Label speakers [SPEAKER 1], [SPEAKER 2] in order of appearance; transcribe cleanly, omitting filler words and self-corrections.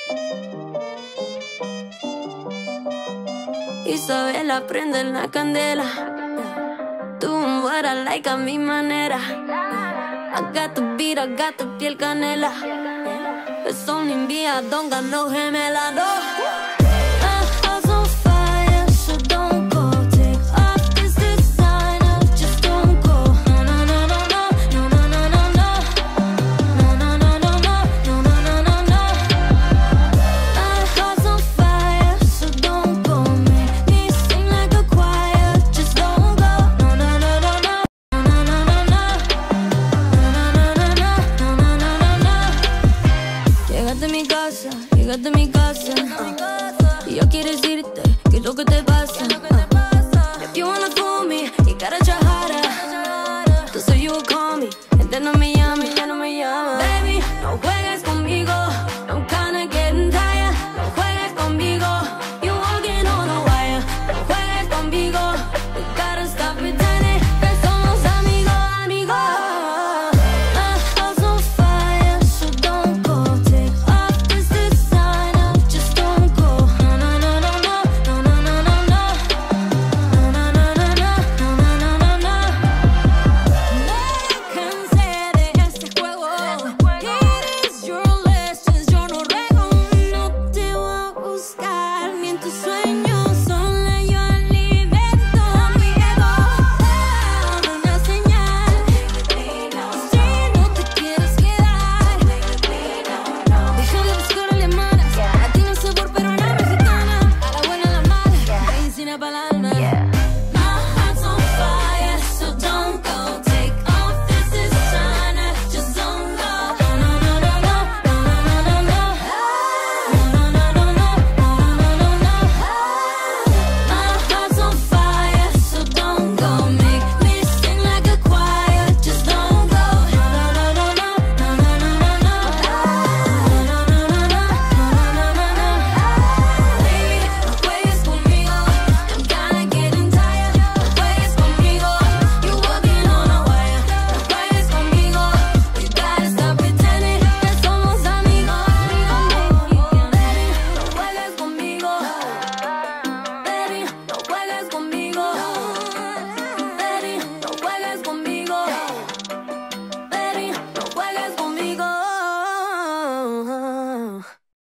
[SPEAKER 1] Isabela, prende la candela. Tú mueras like a mi manera. I got the beat, I got the piel canela. Es only me, I don't got no gemela, no. My house on fire, so don't go. Take off this designer, just don't go. No, no, no, no, no, no, no, no, no, no. No, no, no, no, no, no, no, no, no, no. My house on fire, so don't go. Make me sing like a choir, just don't go. No, no, no, no, no, no, no, no, no, no. No, no, no, no, no, no, no. Llegaste a mi casa, llegaste a mi casa. Y yo quiero decirte qué es lo que te pasa.